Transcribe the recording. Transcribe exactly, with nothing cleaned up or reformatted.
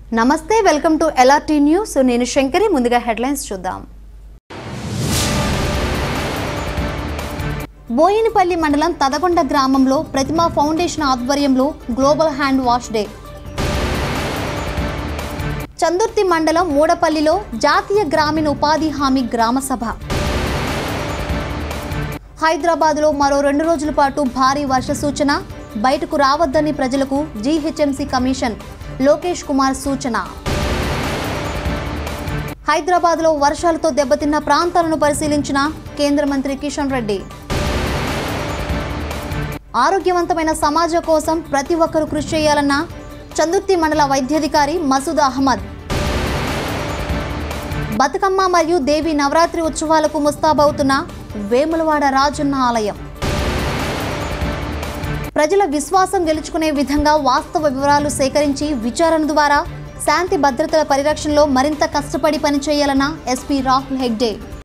నమస్తే welcome to L R T news నేను శంకరి ముందుగా హెడ్లైన్స్ చూద్దాం బోయినపల్లి మండలం తదకొండ గ్రామంలో ప్రతిమా ఫౌండేషన్ ఆధ్వర్యంలో global hand wash day Chandurthi మండలం మూడపల్లిలో జాతీయ గ్రామీణ ఉపాధి హామీ గ్రామ సభ హైదరాబాద్లో మరో రెండు రోజుల పాటు భారీ వర్ష సూచన బయటకు రావద్దని ప్రజలకు G H M C commission Lokesh Kumar సూచన హైదరాబాద్లో వర్షాలతో దెబ్బతిన్న ప్రాంతాలను పరిశీలించిన కేంద్ర మంత్రి కిషన్ రెడ్డి ఆరోగ్యవంతమైన సమాజం కోసం ప్రతి ఒక్కరూ కృషి చేయాలన్న చందుర్తి మండల వైద్యాధికారి మసూద్ అహ్మద్ బతుకమ్మ మరియు దేవి నవరాత్రి ఉత్సవాలకు ముస్తాబవుతున్న వేములవాడ రాజన్న ఆలయం ప్రజల విశ్వాసం గెలుచుకునే విధంగా వాస్తవ వివరాలు సేకరించి విచారణ ద్వారా శాంతి భద్రతల పరిరక్షణలో మరింత కష్టపడి పనిచేయాలన్న ఎస్పీ రాహుల్ హెగ్డే